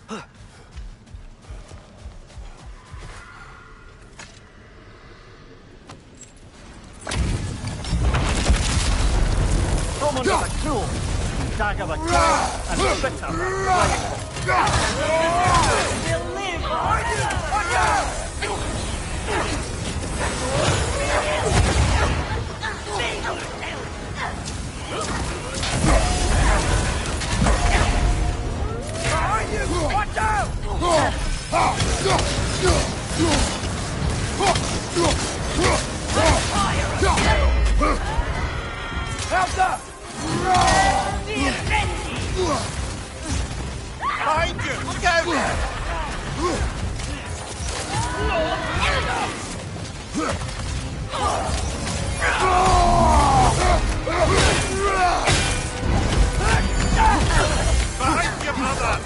Hrómundr the Cruel, Spivdagr the Cold, and Vóttr the Prideful. They'll live! Watch out! Behind you! Watch out! Help up! Behind you! Look out! Behind you, brother!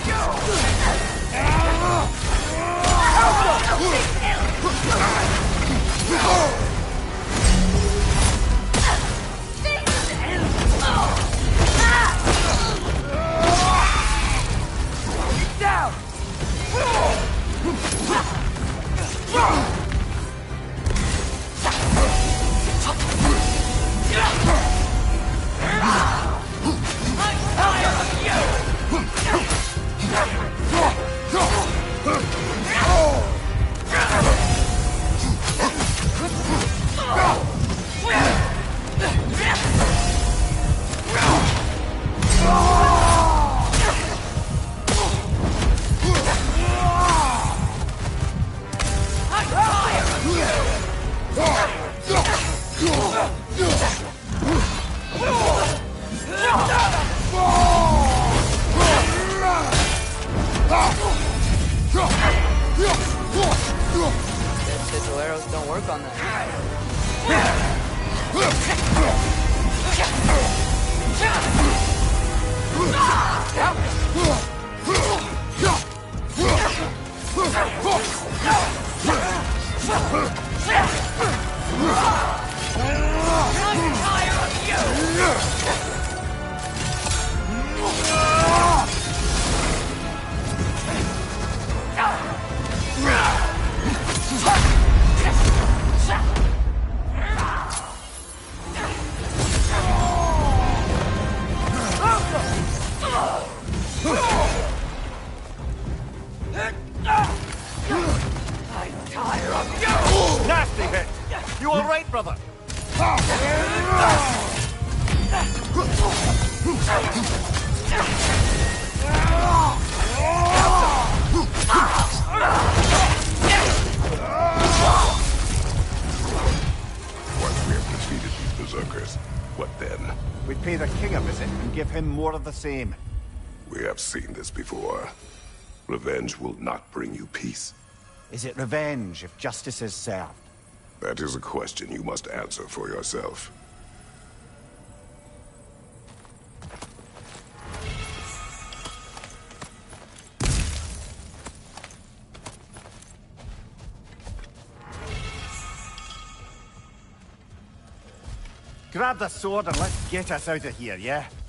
Down! Sigil arrows don't work on that. Nasty hit! You all right, brother? Once we have defeated these Berserkers, what then? We pay the king a visit and give him more of the same. We have seen this before. Revenge will not bring you peace. Is it revenge if justice is served? That is a question you must answer for yourself. Grab the sword and let's get us out of here, yeah?